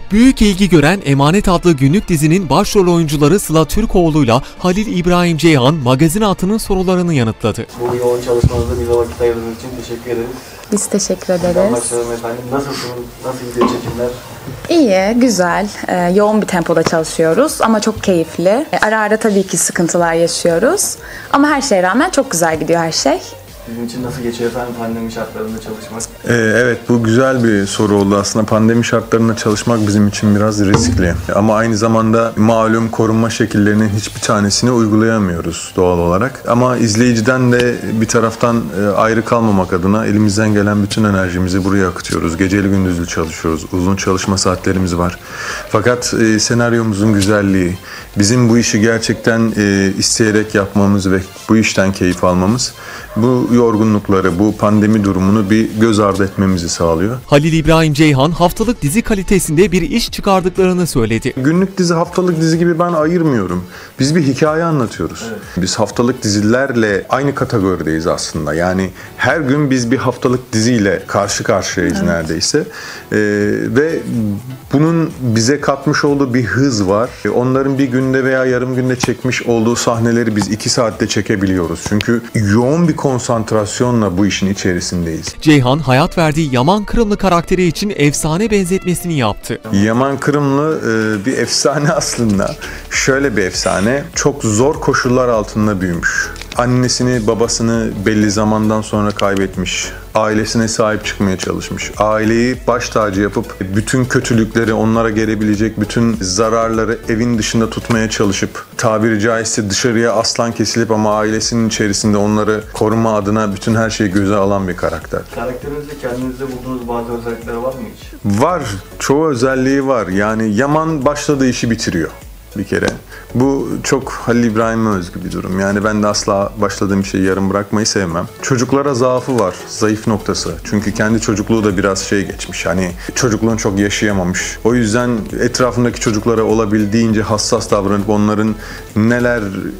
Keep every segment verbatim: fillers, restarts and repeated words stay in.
Büyük ilgi gören Emanet adlı günlük dizinin başrol oyuncuları Sıla Türkoğlu'yla Halil İbrahim Ceyhan magazin altının sorularını yanıtladı. Bu yoğun çalışmanızda bize vakit ayırdığınız için teşekkür ederiz. Biz teşekkür ederiz. Başlayalım efendim. Nasılsınız? Nasıl gidiyor çekimler? İyi, güzel. Ee, yoğun bir tempoda çalışıyoruz ama çok keyifli. Ee, ara ara tabii ki sıkıntılar yaşıyoruz. Ama her şeye rağmen çok güzel gidiyor her şey. Bizim için nasıl geçiyor efendim pandemi şartlarında çalışmak? Ee, evet, bu güzel bir soru oldu aslında. Pandemi şartlarında çalışmak bizim için biraz riskli. Ama aynı zamanda malum korunma şekillerinin hiçbir tanesini uygulayamıyoruz doğal olarak. Ama izleyiciden de bir taraftan ayrı kalmamak adına elimizden gelen bütün enerjimizi buraya akıtıyoruz. Geceli gündüzlü çalışıyoruz. Uzun çalışma saatlerimiz var. Fakat e, senaryomuzun güzelliği, bizim bu işi gerçekten e, isteyerek yapmamız ve bu işten keyif almamız, bu yorgunlukları, bu pandemi durumunu bir göz ardı etmemizi sağlıyor. Halil İbrahim Ceyhan haftalık dizi kalitesinde bir iş çıkardıklarını söyledi. Günlük dizi, haftalık dizi gibi ben ayırmıyorum. Biz bir hikaye anlatıyoruz. Evet. Biz haftalık dizilerle aynı kategorideyiz aslında. Yani her gün biz bir haftalık diziyle karşı karşıyayız, evet, neredeyse. Ee, ve bunun bize katmış olduğu bir hız var. Onların bir günde veya yarım günde çekmiş olduğu sahneleri biz iki saatte çekebiliyoruz. Çünkü yoğun bir konsantrasyonla bu işin içerisindeyiz. Ceyhan, hayat verdiği Yaman Kırımlı karakteri için efsane benzetmesini yaptı. Yaman Kırımlı e, bir efsane aslında. Şöyle bir efsane, çok zor koşullar altında büyümüş. Annesini, babasını belli zamandan sonra kaybetmiş. Ailesine sahip çıkmaya çalışmış. Aileyi baş tacı yapıp bütün kötülükleri, onlara gelebilecek bütün zararları evin dışında tutmaya çalışıp tabiri caizse dışarıya aslan kesilip ama ailesinin içerisinde onları koruma adına bütün her şeyi göze alan bir karakter. Karakterinizde kendinizde bulduğunuz bazı özellikler var mı hiç? Var. Çoğu özelliği var. Yani Yaman başladığı işi bitiriyor bir kere. Bu çok Halil İbrahim'e özgü bir durum. Yani ben de asla başladığım şeyi yarım bırakmayı sevmem. Çocuklara zaafı var, zayıf noktası. Çünkü kendi çocukluğu da biraz şey geçmiş. Hani çocukluğunu çok yaşayamamış. O yüzden etrafındaki çocuklara olabildiğince hassas davranıp onların neler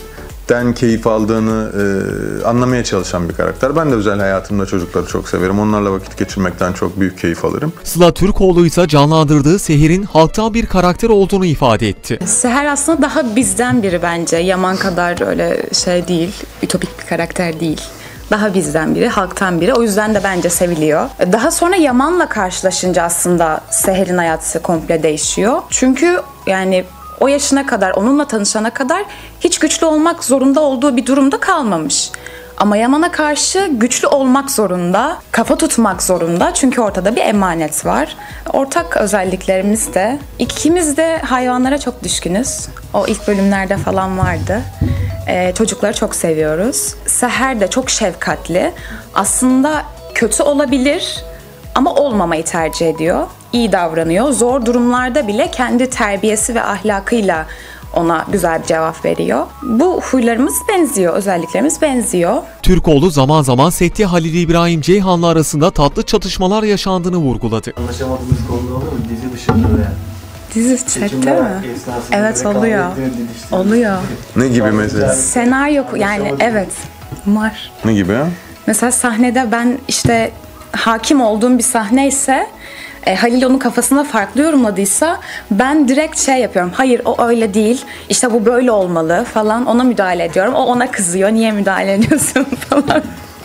den keyif aldığını e, anlamaya çalışan bir karakter. Ben de özel hayatımda çocukları çok severim. Onlarla vakit geçirmekten çok büyük keyif alırım. Sıla Türkoğlu ise canlandırdığı Seher'in halktan bir karakter olduğunu ifade etti. Seher aslında daha bizden biri bence. Yaman kadar öyle şey değil, ütopik bir karakter değil. Daha bizden biri, halktan biri. O yüzden de bence seviliyor. Daha sonra Yaman'la karşılaşınca aslında Seher'in hayatı komple değişiyor. Çünkü yani o yaşına kadar, onunla tanışana kadar hiç güçlü olmak zorunda olduğu bir durumda kalmamış. Ama Yaman'a karşı güçlü olmak zorunda, kafa tutmak zorunda çünkü ortada bir emanet var. Ortak özelliklerimiz de, ikimiz de hayvanlara çok düşkünüz. O ilk bölümlerde falan vardı. Ee, çocukları çok seviyoruz. Seher de çok şefkatli. Aslında kötü olabilir ama olmamayı tercih ediyor. İyi davranıyor. Zor durumlarda bile kendi terbiyesi ve ahlakıyla ona güzel bir cevap veriyor. Bu huylarımız benziyor, özelliklerimiz benziyor. Türkoğlu zaman zaman sette Halil İbrahim Ceyhan'la arasında tatlı çatışmalar yaşandığını vurguladı. Anlaşamadığımız konuda oluyor mu? Dizi dışında da yani. Dizi sette mi? Evet, oluyor. Oluyor. Ne gibi mesela? Senaryo yani evet var. Ne gibi ya? Mesela sahnede ben işte hakim olduğum bir sahne ise E, Halil onun kafasında farklı yorumladıysa ben direkt şey yapıyorum. Hayır, o öyle değil. İşte bu böyle olmalı falan. Ona müdahale ediyorum. O ona kızıyor. Niye müdahale ediyorsun falan.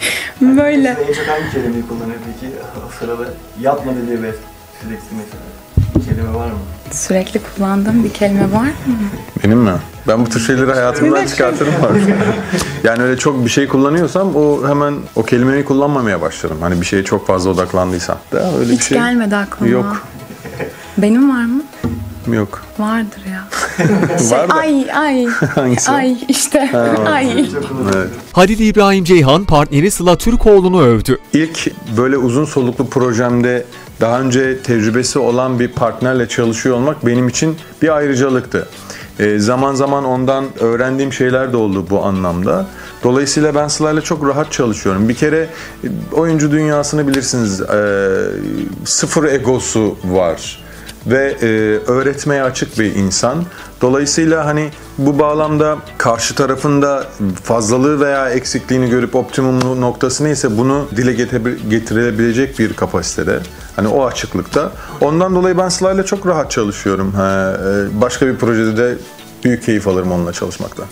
Böyle. En çok hangi kelimeyi kullanıyor peki o sırada? Yapma dediği ve sürekli mesela. Bir kelime var mı? Sürekli kullandığım bir kelime var mı? Benim mi? Ben bu tür şeyleri hayatımdan çıkartırım artık. Yani öyle çok bir şey kullanıyorsam o hemen o kelimeyi kullanmamaya başlarım. Hani bir şeye çok fazla odaklandıysam. Da öyle Hiç bir şey gelmedi aklıma. Yok. Benim var mı? Yok. Vardır ya. Şey, var da. Ay ay. Hangisi? Ay işte. Ha, ay. Evet. Halil İbrahim Ceyhan partneri Sıla Türkoğlu'nu övdü. İlk böyle uzun soluklu projemde daha önce tecrübesi olan bir partnerle çalışıyor olmak benim için bir ayrıcalıktı. E, zaman zaman ondan öğrendiğim şeyler de oldu bu anlamda. Dolayısıyla ben Sıla'yla çok rahat çalışıyorum. Bir kere oyuncu dünyasını bilirsiniz, e, sıfır egosu var. ve e, öğretmeye açık bir insan. Dolayısıyla hani bu bağlamda karşı tarafında fazlalığı veya eksikliğini görüp optimum noktası neyse bunu dile getirebilecek bir kapasitede. Hani o açıklıkta. Ondan dolayı ben Sıla'yla çok rahat çalışıyorum. Ha, başka bir projede de büyük keyif alırım onunla çalışmaktan.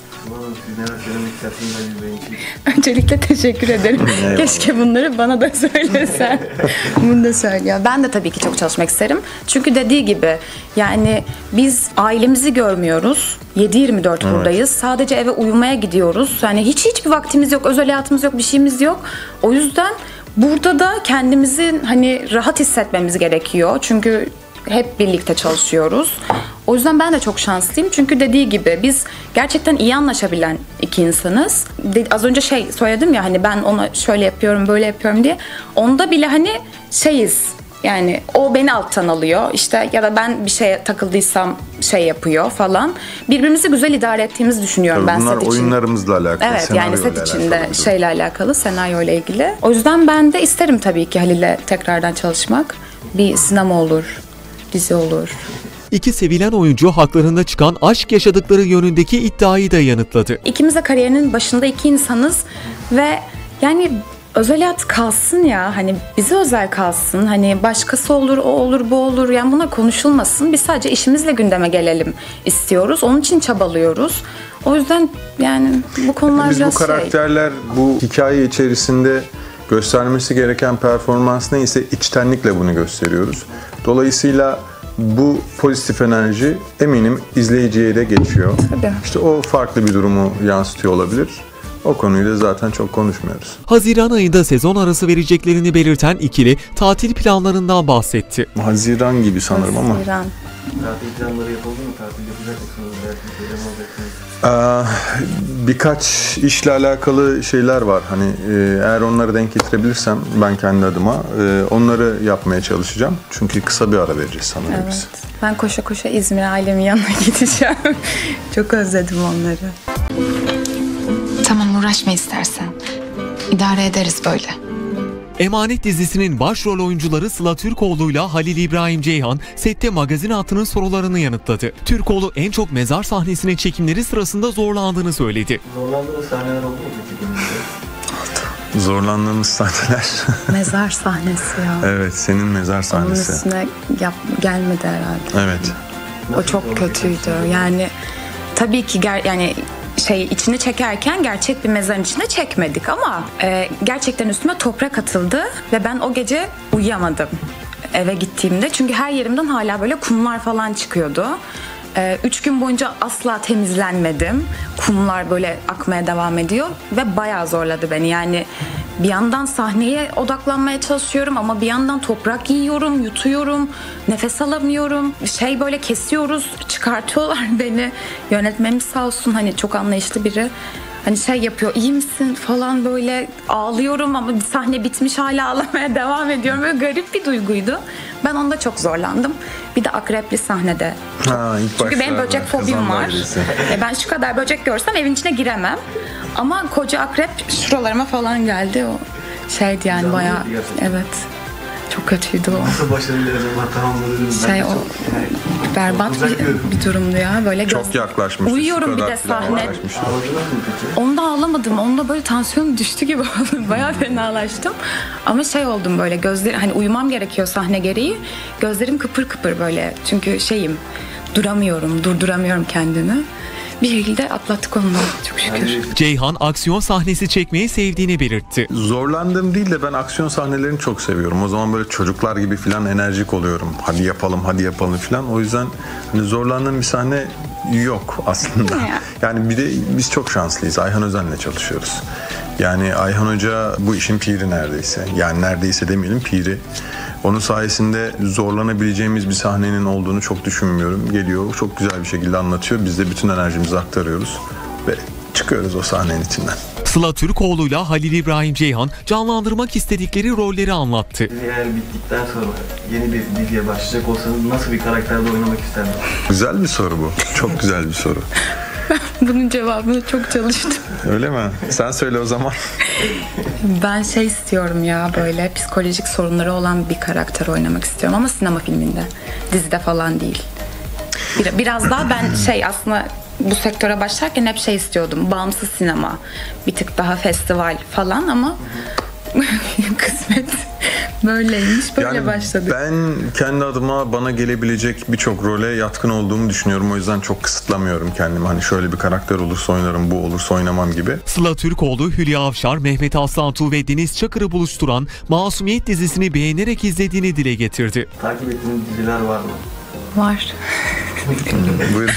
Öncelikle teşekkür ederim. Keşke bunları bana da söylesen. Bunu da söylüyor. Ben de tabii ki çok çalışmak isterim. Çünkü dediği gibi yani biz ailemizi görmüyoruz. yedi yirmi dört evet. buradayız. Sadece eve uyumaya gidiyoruz. Yani hiç hiçbir vaktimiz yok, özel hayatımız yok, bir şeyimiz yok. O yüzden burada da kendimizi hani rahat hissetmemiz gerekiyor. Çünkü hep birlikte çalışıyoruz. O yüzden ben de çok şanslıyım. Çünkü dediği gibi biz gerçekten iyi anlaşabilen iki insanız. De, az önce şey söyledim ya hani ben ona şöyle yapıyorum, böyle yapıyorum diye. Onda bile hani şeyiz. Yani o beni alttan alıyor. İşte ya da ben bir şeye takıldıysam şey yapıyor falan. Birbirimizi güzel idare ettiğimizi düşünüyorum tabii ben set için. Bunlar oyunlarımızla alakalı. Evet yani set içinde şeyle alakalı, senaryo ile ilgili. O yüzden ben de isterim tabii ki Halil'le tekrardan çalışmak. Bir sinema olur, dizi olur. İki sevilen oyuncu haklarında çıkan aşk yaşadıkları yönündeki iddiayı da yanıtladı. İkimiz de kariyerinin başında iki insanız ve yani özel hayat kalsın ya, hani bize özel kalsın, hani başkası olur, o olur, bu olur, yani buna konuşulmasın. Biz sadece işimizle gündeme gelelim istiyoruz. Onun için çabalıyoruz. O yüzden yani bu konular biz biraz bu karakterler şey... bu hikaye içerisinde göstermesi gereken performans neyse içtenlikle bunu gösteriyoruz. Dolayısıyla bu pozitif enerji eminim izleyiciye de geçiyor. Tabii. İşte o farklı bir durumu yansıtıyor olabilir. O konuyu da zaten çok konuşmuyoruz. Haziran ayında sezon arası vereceklerini belirten ikili tatil planlarından bahsetti. Haziran gibi sanırım Haziran. ama. Tatil planları yapıldı mı? Tatil yapacak mısınız? Belki bir olacaksınız. Ee, birkaç işle alakalı şeyler var. Hani e, eğer onları denk getirebilirsem ben kendi adıma e, onları yapmaya çalışacağım. Çünkü kısa bir ara vereceğiz sanırım Evet. biz. Ben koşa koşa İzmir ailemin yanına gideceğim. Çok özledim onları. Tamam, uğraşma istersen. İdare ederiz böyle. Emanet dizisinin başrol oyuncuları Sıla Türkoğlu'yla Halil İbrahim Ceyhan sette Magazin Hatı'nın sorularını yanıtladı. Türkoğlu en çok mezar sahnesinin çekimleri sırasında zorlandığını söyledi. Zorlandığınız sahneler oldu mu peki? Zorlandığımız sahneler. Mezar sahnesi ya. Evet, senin mezar sahnesi. Onun üstüne yap, gelmedi herhalde. Evet. O çok kötüydü. Yani tabii ki ger yani şey içini çekerken gerçek bir mezarın içinde çekmedik ama e, gerçekten üstüme toprak atıldı ve ben o gece uyuyamadım eve gittiğimde. Çünkü her yerimden hala böyle kumlar falan çıkıyordu. E, üç gün boyunca asla temizlenmedim. Kumlar böyle akmaya devam ediyor ve bayağı zorladı beni. Yani bir yandan sahneye odaklanmaya çalışıyorum ama bir yandan toprak yiyorum, yutuyorum, nefes alamıyorum. Şey böyle kesiyoruz, çıkartıyorlar beni. Yönetmenimiz sağ olsun hani çok anlayışlı biri. Hani şey yapıyor, iyi misin falan, böyle ağlıyorum ama sahne bitmiş hala ağlamaya devam ediyorum. Böyle garip bir duyguydu. Ben onda çok zorlandım. Bir de akrepli sahnede. Ha, ilk Çünkü benim böcek fobim var. E ben şu kadar böcek görsem evin içine giremem. Ama koca akrep şuralarıma falan geldi. O şeydi yani Canlı bayağı. Evet. Çok kötüydü o. Nasıl başarıyla acaba tamamladınız? Şey o berbat bir, bir durumdu ya. Böyle çok yaklaşmıştı. Uyuyorum bir de sahne. Onda ağlamadım. Onda böyle tansiyonum düştü gibi oldu. Bayağı fenalaştım. Ama şey oldum böyle, gözleri hani uyumam gerekiyor sahne gereği. Gözlerim kıpır kıpır böyle. Çünkü şeyim, duramıyorum, durduramıyorum kendimi. Bir şekilde atlattık onu çok şükür. Ceyhan aksiyon sahnesi çekmeyi sevdiğini belirtti. Zorlandığım değil de ben aksiyon sahnelerini çok seviyorum. O zaman böyle çocuklar gibi falan enerjik oluyorum. Hadi yapalım, hadi yapalım falan. O yüzden hani zorlandığım bir sahne yok aslında. Yani bir de biz çok şanslıyız. Ayhan Özen'le çalışıyoruz. Yani Ayhan Hoca bu işin piri neredeyse. Yani neredeyse demeyelim, piri. Onun sayesinde zorlanabileceğimiz bir sahnenin olduğunu çok düşünmüyorum. Geliyor, çok güzel bir şekilde anlatıyor. Biz de bütün enerjimizi aktarıyoruz ve çıkıyoruz o sahnenin içinden. Sıla Türkoğlu'yla Halil İbrahim Ceyhan canlandırmak istedikleri rolleri anlattı. Eğer bittikten sonra yeni bir diziye başlayacak olsanız nasıl bir karakterde oynamak isterdiniz? Güzel bir soru bu. Çok güzel bir soru. Bunun cevabını çok çalıştım. Öyle mi? Sen söyle o zaman. Ben şey istiyorum ya, böyle psikolojik sorunları olan bir karakter oynamak istiyorum ama sinema filminde. Dizide falan değil. Bir, biraz daha ben şey aslında bu sektöre başlarken hep şey istiyordum. Bağımsız sinema. Bir tık daha festival falan ama kısmet böyleymiş. Böyle Yani başladık. ben kendi adıma bana gelebilecek birçok role yatkın olduğumu düşünüyorum. O yüzden çok kısıtlamıyorum kendimi. Hani şöyle bir karakter olursa oynarım, bu olursa oynamam gibi. Sıla Türkoğlu, Hülya Avşar, Mehmet Aslantuğ ve Deniz Çakır'ı buluşturan Masumiyet dizisini beğenerek izlediğini dile getirdi. Takip ettiğiniz diziler var mı? Var. Buyurun.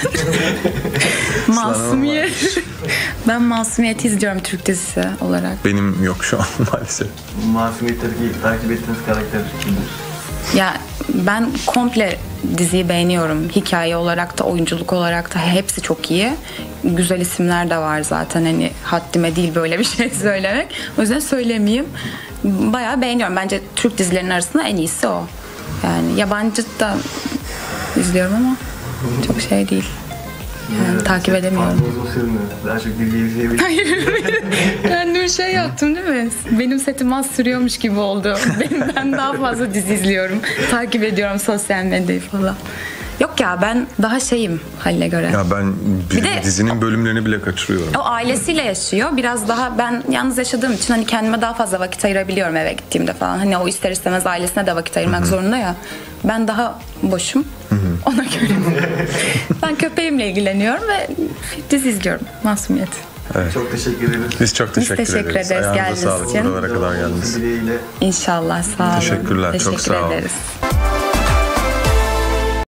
Masumiyet. Ben Masumiyet izliyorum Türk dizisi olarak. Benim yok şu an maalesef. Masumiyet'teki takip ettiğiniz karakter kimdir? Ya ben komple diziyi beğeniyorum. Hikaye olarak da oyunculuk olarak da hepsi çok iyi. Güzel isimler de var zaten, hani haddime değil böyle bir şey söylemek. O yüzden söylemeyeyim. Bayağı beğeniyorum. Bence Türk dizilerinin arasında en iyisi o. Yani yabancı da izliyorum ama çok şey değil. Yani takip edemiyorum. Fazla uzun sürmüyor. Daha çok diziyi izleyebilirim. Hayır. Ben bir şey yaptım değil mi? Benim setim az sürüyormuş gibi oldu. Ben, ben daha fazla dizi izliyorum. Takip ediyorum sosyal medyayı falan. Yok ya, ben daha şeyim Halil'e göre. Ya ben Bir de- dizinin bölümlerini bile kaçırıyorum. O ailesiyle yaşıyor. Biraz daha ben yalnız yaşadığım için hani kendime daha fazla vakit ayırabiliyorum eve gittiğimde falan. Hani o ister istemez ailesine de vakit ayırmak zorunda ya. Ben daha boşum. Ona göre. Ben köpeğimle ilgileniyorum ve dizi izliyorum. Masumiyet. Çok teşekkür ederiz. Biz çok teşekkür, teşekkür ederiz Ayağınıza geldiğiniz sağlık için. buralara kadar geldiniz. Dileğiyle İnşallah, sağ olun. Teşekkürler, çok Teşekkür sağ olun. ederiz.